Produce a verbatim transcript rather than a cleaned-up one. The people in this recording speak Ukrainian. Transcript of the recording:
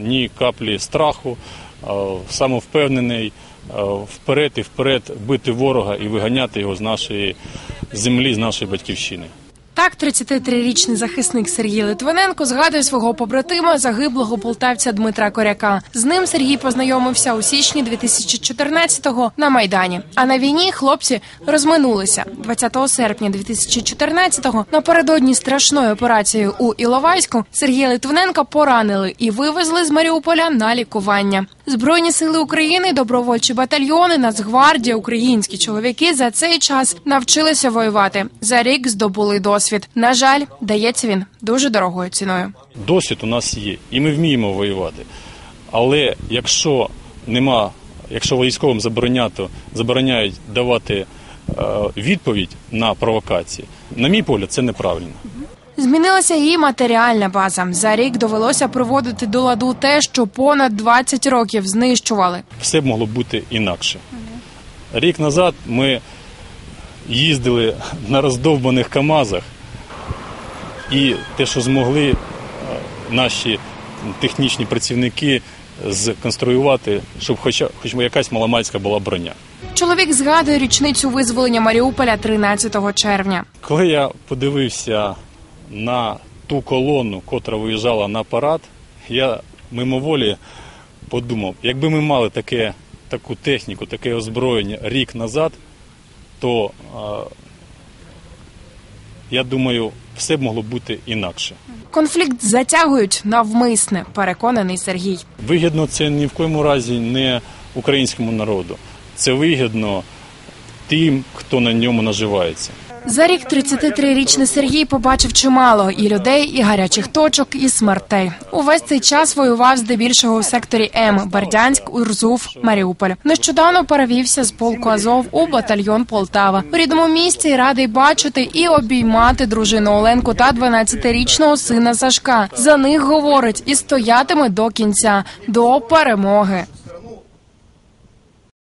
ні каплі страху, самовпевнений, вперед і вперед бити ворога і виганяти його з нашої землі, з нашої батьківщини. Так, тридцятитрирічний захисник Сергій Литвиненко згадує свого побратима, загиблого полтавця Дмитра Коряка. З ним Сергій познайомився у січні дві тисячі чотирнадцятого на Майдані. А на війні хлопці розминулися. двадцятого серпня дві тисячі чотирнадцятого напередодні страшної операції у Іловайську Сергія Литвиненка поранили і вивезли з Маріуполя на лікування. Збройні сили України, добровольчі батальйони, Нацгвардія, українські чоловіки за цей час навчилися воювати. За рік здобули досвід. На жаль, дається він дуже дорогою ціною. Досвід у нас є, і ми вміємо воювати. Але якщо нема, якщо військовим забороняють, забороняють давати е, відповідь на провокації, на мій погляд, це неправильно. Змінилася і матеріальна база. За рік довелося приводити до ладу те, що понад двадцять років знищували. Все б могло бути інакше. Рік назад ми їздили на роздовбаних КАМАЗах, і те, що змогли наші технічні працівники зконструювати, щоб хоча хоч якась маломальська була броня. Чоловік згадує річницю визволення Маріуполя тринадцятого червня. Коли я подивився на ту колону, котра виїжджала на парад, я мимоволі подумав, якби ми мали таке, таку техніку, таке озброєння рік назад, то, я думаю, все б могло бути інакше. Конфлікт затягують навмисне, переконаний Сергій. Вигідно це ні в коєму разі не українському народу. Це вигідно тим, хто на ньому наживається. За рік тридцятитрирічний Сергій побачив чимало і людей, і гарячих точок, і смертей. Увесь цей час воював здебільшого у секторі М – Бердянськ, Урзув, Маріуполь. Нещодавно перевівся з полку Азов у батальйон Полтава. У рідному місті радий бачити і обіймати дружину Оленку та дванадцятирічного сина Сашка. За них, говорить, і стоятиме до кінця, до перемоги.